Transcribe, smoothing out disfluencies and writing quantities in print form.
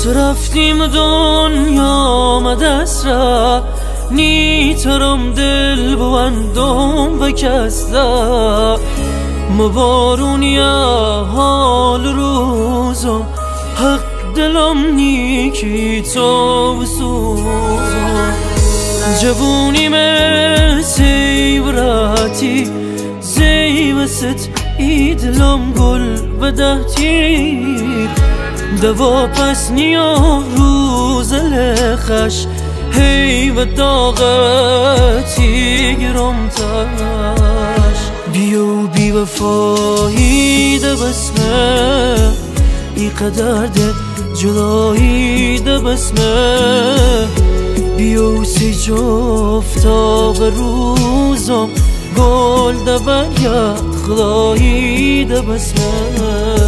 تو رفتیم دنیا مدست را نی ترم دل بوندم و کستا مبارونیا حال روزم حق دلم نیکی تو بسوزم جوونی مرسی براتی زی وست ایدلم گل بدهتی دوا پس نیا روز لخش هی و داغتی گرم تاش بیو بی وفایی ده بسمه ای قدر ده جدایی ده بسمه بیو سی جفتا به روزم گل ده برگرد خدایی ده بسمه